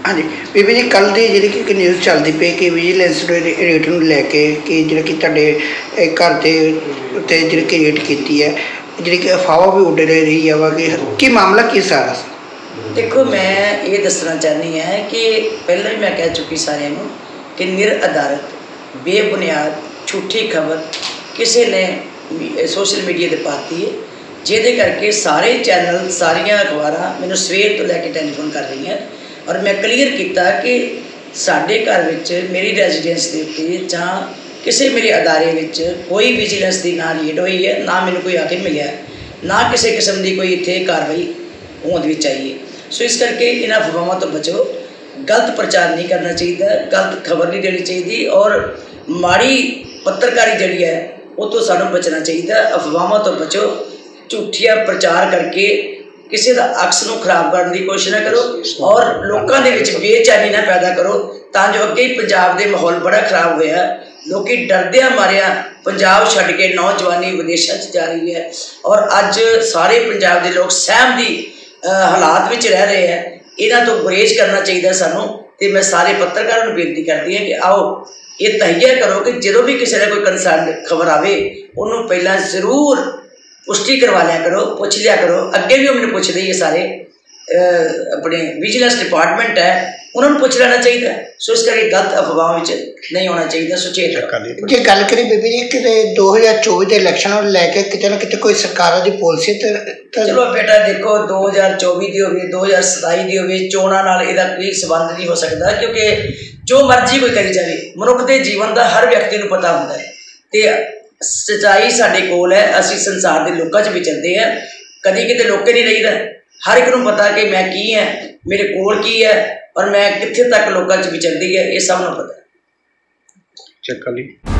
हाँ जी बीबी जी, कल की जी कि न्यूज़ चलती पई कि विजिलेंस रेट नूं लैके कि जिहड़ा कि तुहाडे घर दे उत्ते जिहड़ी कि रेट कीती है, जिहड़ी कि अफवाह भी उड़ रही है वा कि मामला की सारा? देखो, मैं ये दसना चाहनी है कि पहले भी मैं कह चुकी सारिਆਂ ਨੂੰ कि निरआधारित बेबुनियाद झूठी खबर किसी ने सोशल मीडिया पर पाती है, जिहदे करके सारे चैनल सारिया अखबारां मैनूं सवेर तो लैके टैलीफोन कर रही हैं और मैं क्लीयर किया कि साडे घर विच मेरी रेजिडेंस के उत्ते जां किसी मेरे अदारे विच कोई विजिलेंस की ना रीड हुई है, ना मैनूं कोई आके मिलिया, ना किसी किस्म की कोई इत्थे कार्रवाई होनी चाहिए। सो इस करके इन अफवाहों तो बचो, गलत प्रचार नहीं करना चाहिए, गलत खबर नहीं देनी चाहिए और माड़ी पत्रकारी जी है वो तो सानू बचना चाहिए। अफवाहों तो बचो, झूठिया प्रचार करके किसी का अक्स नूं खराब करने की कोशिश ना करो और लोगों के विच बेचैनी ना पैदा करो, तां जो अगे पंजाब के माहौल बड़ा खराब होया, लोग डरद्या मारिया पंजाब छड्ड के नौजवानी विदेशों जा रही है और अज सारे पंजाब के लोग सहम की हालात में रह रहे हैं। इन्हां तो गुरेज करना चाहिए सानू। तो मैं सारे पत्रकारों को बेनती करती हैं कि आओ ये तहिया करो कि जो भी किसी ने कोई कंसर्न खबर आवे उन्होंने पहला जरूर पुष्टि करवा लिया करो, पूछ लिया करो। अगे भी मैंने पूछते ही सारे अपने विजिलेंस डिपार्टमेंट है उन्होंने पूछ लेना चाहिए। सो इस करके गलत अफवाहों नहीं होना चाहिए, सुचेत जे गल करी बीबी जी कि 2024 के इलैक्शन को लैके किते ना किते कोई सरकार की पॉलिसी चलो बेटा देखो 2024 की होगी 2027 की होगी, चोणों नाल इहदा कोई संबंध नहीं हो सकता क्योंकि जो मर्जी कोई करी जाए मनुख के जीवन का हर व्यक्ति को पता होता है। तो सच्चाई साडे कोल है, असी संसार के लोगों च विचरते हैं, कभी किते लोके नहीं रहीदा। हर एक नूं पता कि मैं की है, मेरे कोल की है और मैं कित्थे तक लोगों च विचरदी है, ये सब नूं पता है।